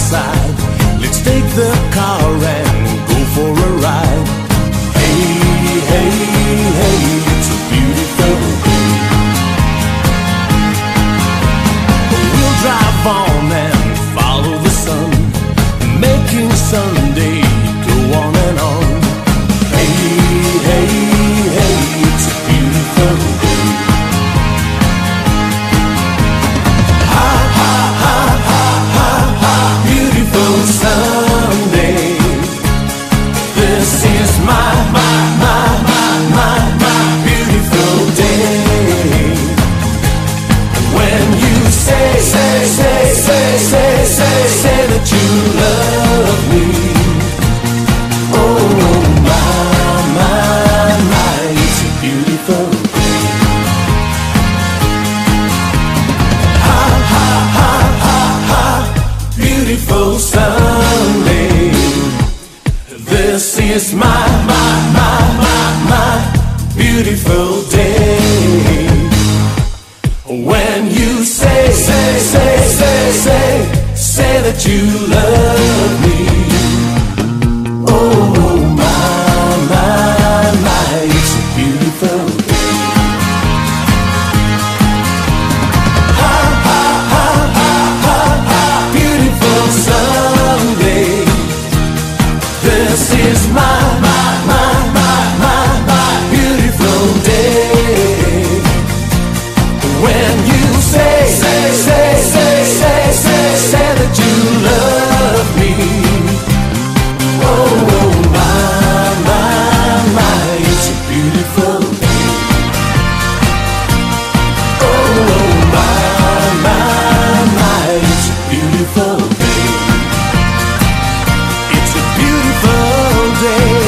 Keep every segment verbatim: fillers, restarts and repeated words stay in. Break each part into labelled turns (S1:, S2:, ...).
S1: outside. Let's take the car and go for a ride. Hey, hey, hey, it's a beautiful day. We'll drive on and follow the sun, making Sunday go on and on. Hey, hey, hey, it's a beautiful day. Ha, ha, ha, ha, ha, ha, beautiful Sunday. This is my, my, my, my, my, my beautiful day. When you say, say, say, say, say, say, say that you love me. Oh, my, my, my, it's a beautiful day. Ha, ha, ha, ha, ha, beautiful Sunday. This is my, my, my, my, my beautiful day. When you say, say, say, say, say, say that you love me. Oh, my, my, my, it's a beautiful day. Ha, ha, ha, ha, ha, ha, beautiful Sunday. This is my, my, my, my, my, my beautiful day. When you say, say, say, say, say, say, say that you love me. Oh, my, my, my, it's a beautiful day. Oh, my, my, my, it's a beautiful day. It's a beautiful day.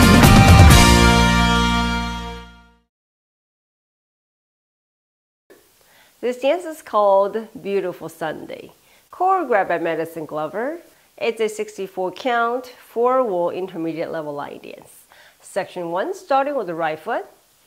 S2: This dance is called Beautiful Sunday, choreographed by Madison Glover. It's a sixty-four count, four-wall intermediate level line dance. Section one, starting with the right foot.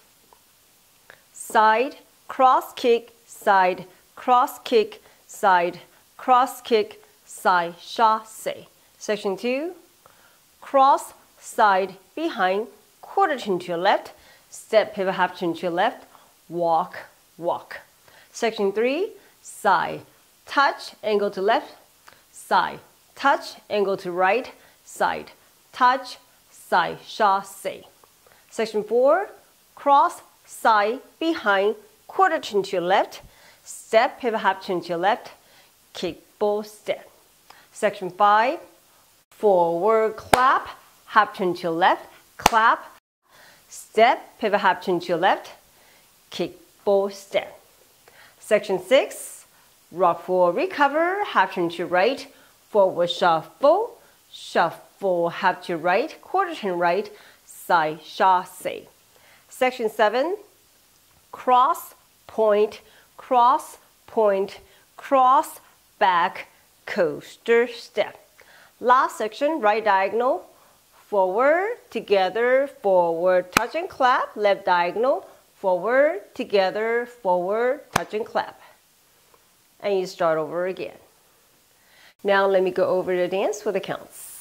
S2: Side, cross kick, side, cross kick, side, cross kick, side, chassé. Section two, cross, side, behind, quarter turn to your left, step, pivot, half turn to your left, walk, walk. Section three, side, touch, angle to left, side, touch, angle to right, side, touch, side, chassé. Section four, cross, side, behind, quarter turn to your left, step, pivot, half turn to your left, kick, ball, step. Section five, forward, clap, half turn to your left, clap, step, pivot, half turn to your left, kick, ball, step. Section six, rock forward, recover, half turn to right, forward shuffle, shuffle, half to right, quarter turn right, side, chassé. Section seven, cross, point, cross, point, cross, back, coaster, step. Last section, right diagonal, forward, together, forward, touch and clap, left diagonal, forward, together, forward, touch and clap. And you start over again. Now let me go over the dance with the counts.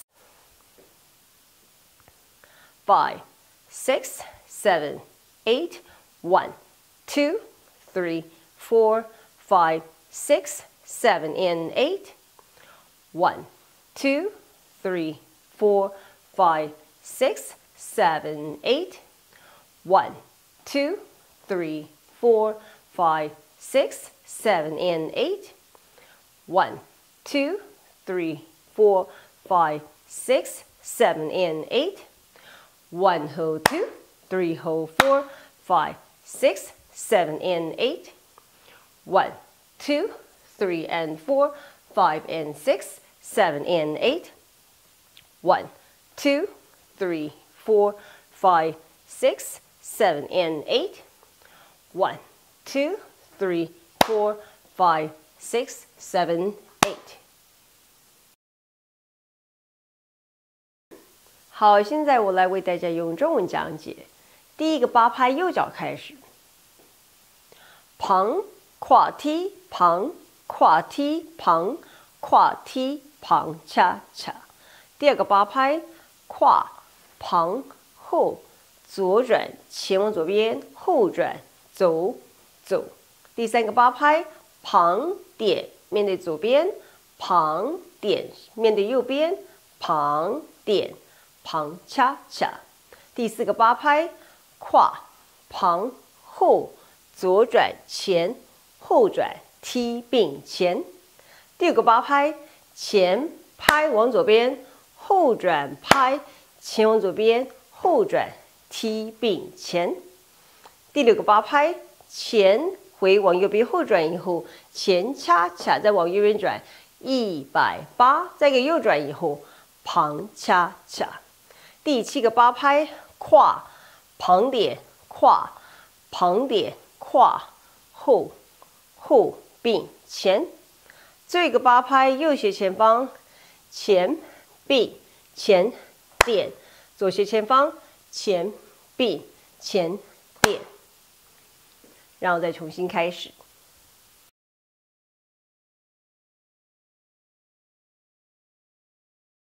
S2: Five, six, seven, eight, one, two, three, four, five, six, seven, and eight. One, two, three, four, five, six, seven, eight. One, two, three, four, five, six, seven, and eight. One, two, three, four, five, six, seven, and eight. One, hold two, three, hold four, five, six, seven, and eight. One, two, three, and four, five, and six, seven, and eight. One, two, three, four, five, six, seven, and eight. One, two, three, four, five, six, seven, eight. 好，现在我来为大家用中文讲解。第一个八拍右脚开始，旁跨踢旁跨踢旁跨踢旁恰恰。第二个八拍，跨旁后左转，前往左边，后转走走。第三个八拍，旁点面对左边，旁点面对右边，旁点旁恰恰。第四个八拍，跨旁后左转前后转踢并前。第五个八拍，前拍往左边，后转拍前往左边，后转踢并前。第六个八拍，前回往右边，后转以后，前恰恰再往右边转一百八，再给右转以后，旁恰恰。第七个八拍，跨旁点跨旁点跨后后并前。最后一个八拍，右斜前方前并前点，左斜前方前并前点。然后再重新开始。